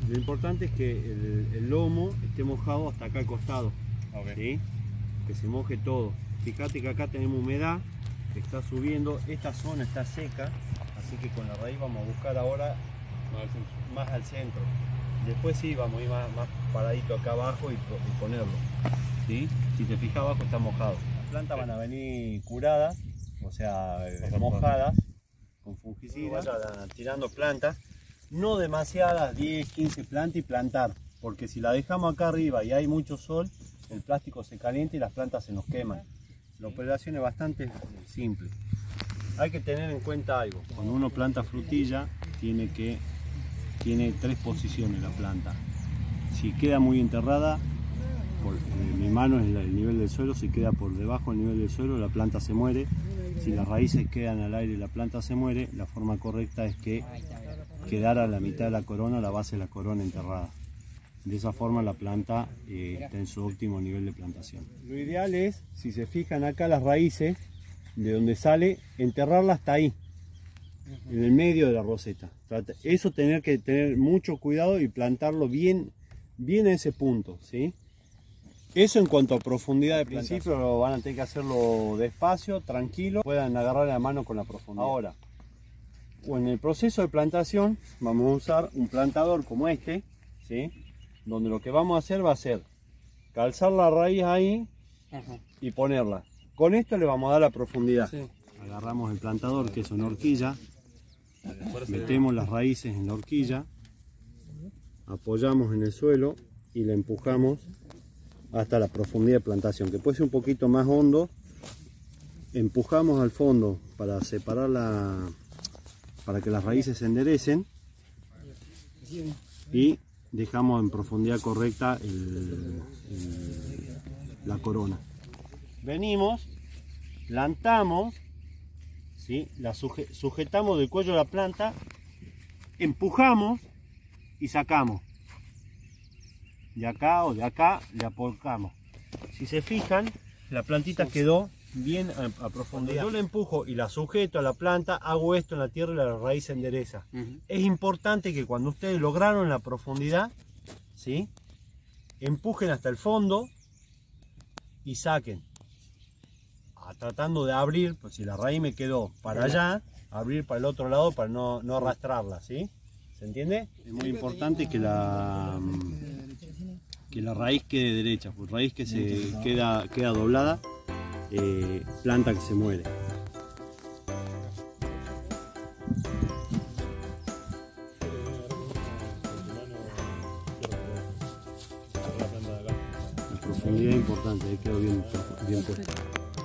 Lo importante es que el lomo esté mojado hasta acá al costado, ¿sí? Que se moje todo. Fíjate que acá tenemos humedad, que está subiendo, esta zona está seca, así que con la raíz vamos a buscar ahora más al centro. Después sí, vamos a ir más paradito acá abajo y ponerlo, ¿sí? Si te fijas abajo está mojado. Las plantas van a venir curadas, o sea, mojadas, con fungicidas. Vayan tirando plantas, no demasiadas, 10, 15 plantas y plantar, porque si la dejamos acá arriba y hay mucho sol, el plástico se calienta y las plantas se nos queman. La operación es bastante simple. Hay que tener en cuenta algo, cuando uno planta frutilla tiene 3 posiciones la planta. Si queda muy enterrada, mi mano es el nivel del suelo, si queda por debajo del nivel del suelo la planta se muere. Si las raíces quedan al aire y la planta se muere, la forma correcta es que quedara la mitad de la corona, la base de la corona enterrada. De esa forma la planta está en su óptimo nivel de plantación. Lo ideal es, si se fijan acá las raíces, de donde sale, enterrarla hasta ahí, en el medio de la roseta. Eso tener que tener mucho cuidado y plantarlo bien a ese punto, ¿sí? Eso en cuanto a profundidad de plantación. Al principio van a tener que hacerlo despacio, tranquilo, puedan agarrar la mano con la profundidad. Ahora, en el proceso de plantación vamos a usar un plantador como este, ¿sí? Donde lo que vamos a hacer va a ser calzar la raíz ahí y ponerla. Con esto le vamos a dar la profundidad. Sí. Agarramos el plantador, que es una horquilla, metemos las raíces en la horquilla, apoyamos en el suelo y la empujamos hasta la profundidad de plantación, que puede ser un poquito más hondo. Empujamos al fondo para separar para que las raíces se enderecen y dejamos en profundidad correcta la corona. Venimos, plantamos, ¿sí? La sujetamos del cuello de la planta, empujamos y sacamos. De acá o de acá le aportamos. Si se fijan, la plantita quedó bien a profundidad. Cuando yo la empujo y la sujeto a la planta, hago esto en la tierra y la raíz se endereza. Es importante que cuando ustedes lograron la profundidad, ¿sí? Empujen hasta el fondo y saquen. Tratando de abrir, pues si la raíz me quedó para allá, abrir para el otro lado para no arrastrarla, ¿sí? ¿Se entiende? Es muy importante que la raíz quede derecha, porque raíz que se queda doblada, planta que se muere. La profundidad es importante, ahí quedó bien puesto.